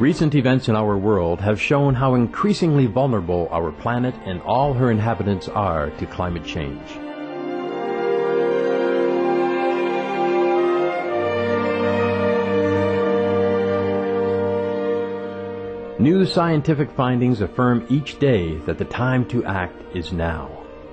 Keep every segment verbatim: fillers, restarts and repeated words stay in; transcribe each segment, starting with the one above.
Recent events in our world have shown how increasingly vulnerable our planet and all her inhabitants are to climate change. New scientific findings affirm each day that the time to act is now.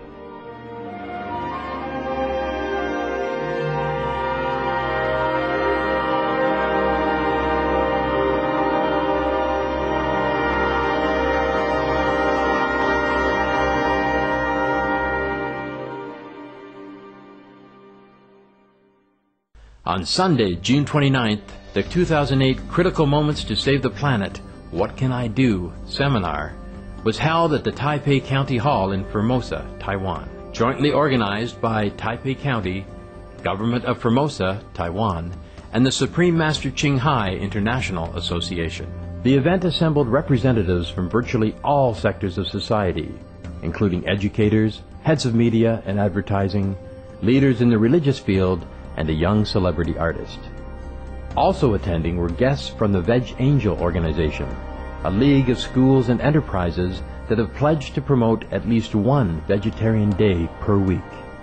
On Sunday, June twenty-ninth, the two thousand eight Critical Moments to Save the Planet, What Can I Do? Seminar was held at the Taipei County Hall in Formosa, Taiwan, jointly organized by Taipei County, Government of Formosa, Taiwan, and the Supreme Master Ching Hai International Association. The event assembled representatives from virtually all sectors of society, including educators, heads of media and advertising, leaders in the religious field, and a young celebrity artist. Also attending were guests from the Veg Angel organization, a league of schools and enterprises that have pledged to promote at least one vegetarian day per week.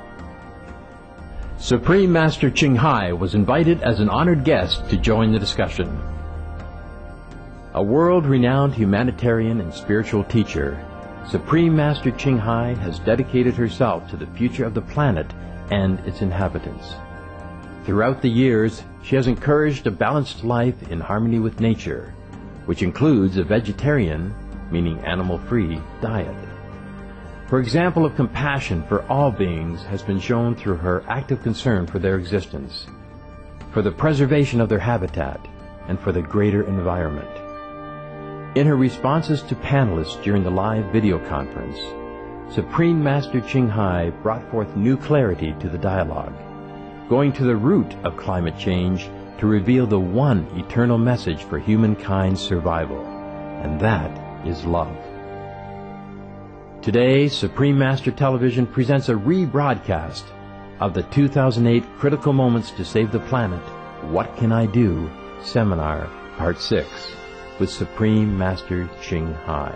Supreme Master Ching Hai was invited as an honored guest to join the discussion. A world-renowned humanitarian and spiritual teacher, Supreme Master Ching Hai has dedicated herself to the future of the planet and its inhabitants. Throughout the years, she has encouraged a balanced life in harmony with nature, which includes a vegetarian, meaning animal-free, diet. Her example of compassion for all beings has been shown through her active concern for their existence, for the preservation of their habitat, and for the greater environment. In her responses to panelists during the live video conference, Supreme Master Ching Hai brought forth new clarity to the dialogue, going to the root of climate change to reveal the one eternal message for humankind's survival, and that is love. Today, Supreme Master Television presents a rebroadcast of the two thousand eight Critical Moments to Save the Planet, What Can I Do? Seminar, Part six, with Supreme Master Ching Hai.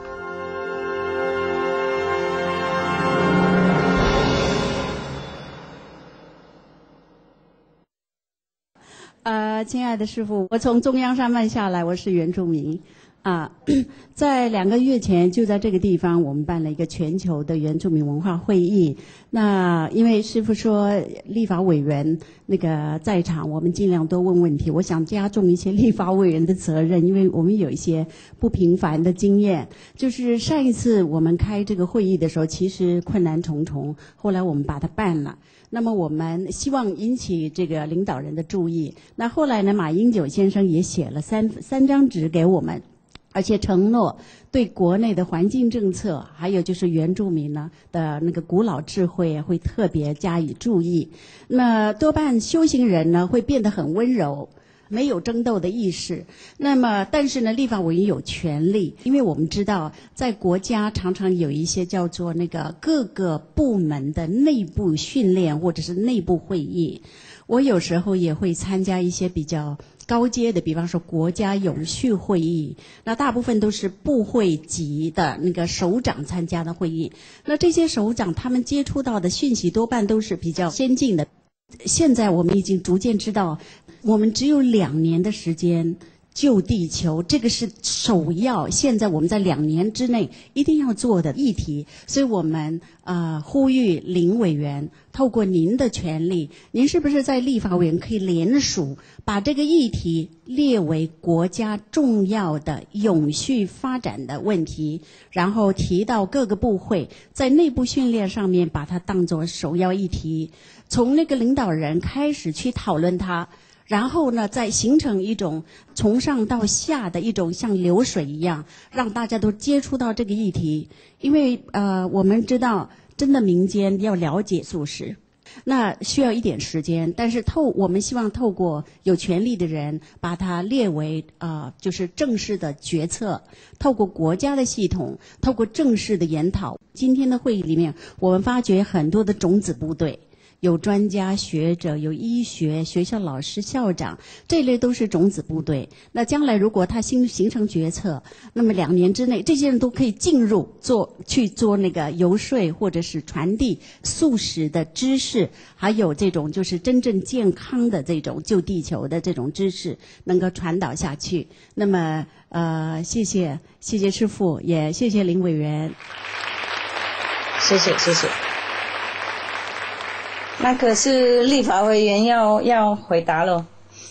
呃，亲爱的师父，我从中央山脉下来，我是原住民啊。在两个月前，就在这个地方，我们办了一个全球的原住民文化会议。那因为师父说立法委员那个在场，我们尽量多问问题。我想加重一些立法委员的责任，因为我们有一些不平凡的经验。就是上一次我们开这个会议的时候，其实困难重重，后来我们把它办了。那么我们希望引起这个领导人的注意。那后来呢，马英九先生也写了三三张纸给我们，而且承诺对国内的环境政策，还有就是原住民呢的那个古老智慧会特别加以注意。那多半修行人呢会变得很温柔，没有争斗的意识。那么但是呢，立法委员有权利，因为我们知道在国家常常有一些叫做那个各个部门的内部训练或者是内部会议。我有时候也会参加一些比较高阶的，比方说国家永续会议，那大部分都是部会级的那个首长参加的会议。那这些首长他们接触到的讯息多半都是比较先进的。现在我们已经逐渐知道，我们只有两年的时间救地球，这个是首要，现在我们在两年之内一定要做的议题。所以我们呃呼吁林委员透过您的权利，您是不是在立法委员可以联署，把这个议题列为国家重要的永续发展的问题，然后提到各个部会在内部训练上面把它当作首要议题，从那个领导人开始去讨论它，然后呢再形成一种从上到下的一种像流水一样，让大家都接触到这个议题。因为呃我们知道真的民间要了解素食，那需要一点时间，但是透我们希望透过有权利的人把它列为呃就是正式的决策，透过国家的系统，透过正式的研讨。今天的会议里面，我们发觉很多的种子部队有专家学者，有医学学校老师校长，这类都是种子部队。那将来如果他形形成决策，那么两年之内这些人都可以进入做去做那个游说或者是传递素食的知识，还有这种就是真正健康的这种救地球的这种知识能够传导下去。那么呃谢谢谢谢师父，也谢谢林委员。 谢谢谢谢。那可是立法委员要要回答了。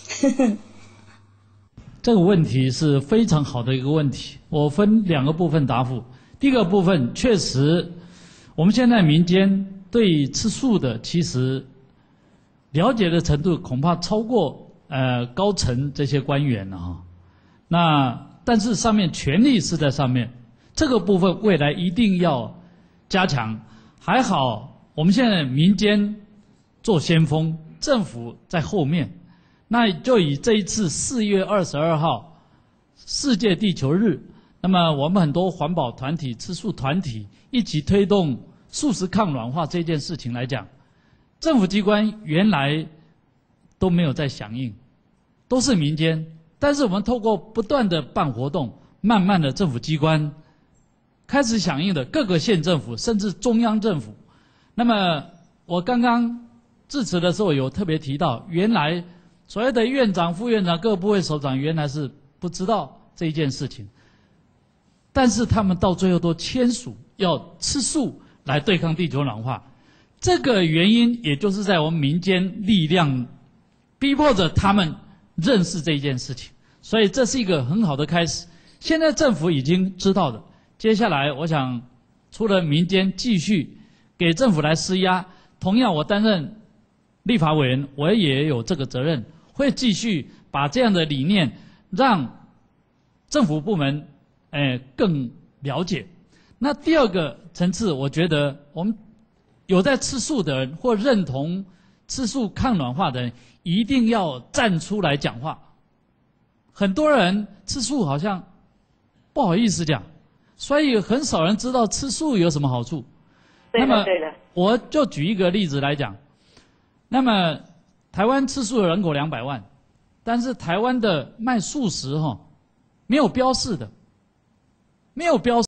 这个问题是非常好的一个问题，我分两个部分答复。第一个部分，确实，我们现在民间对吃素的其实了解的程度恐怕超过呃高层这些官员了哈。那但是上面权力是在上面，这个部分未来一定要加强。还好我们现在民间做先锋，政府在后面。那就以这一次四月二十二号世界地球日，那么我们很多环保团体、吃素团体一起推动素食抗软化这件事情来讲，政府机关原来都没有在响应，都是民间。但是我们透过不断的办活动，慢慢的政府机关开始响应的，各个县政府甚至中央政府。那么我刚刚致辞的时候有特别提到，原来所谓的院长、副院长、各部会首长原来是不知道这一件事情，但是他们到最后都签署要吃素来对抗地球暖化。这个原因也就是在我们民间力量逼迫着他们认识这一件事情，所以这是一个很好的开始。现在政府已经知道了，接下来我想除了民间继续给政府来施压，同样我担任立法委员，我也有这个责任，会继续把这样的理念让政府部门诶更了解。那第二个层次，我觉得我们有在吃素的人或认同吃素抗暖化的人，一定要站出来讲话。很多人吃素好像不好意思讲，所以很少人知道吃素有什么好处。 对的， 那么对的。 我就举一个例子来讲，那么台湾吃素的人口两百万，但是台湾的卖素食哈、哦、没有标示的，没有标示。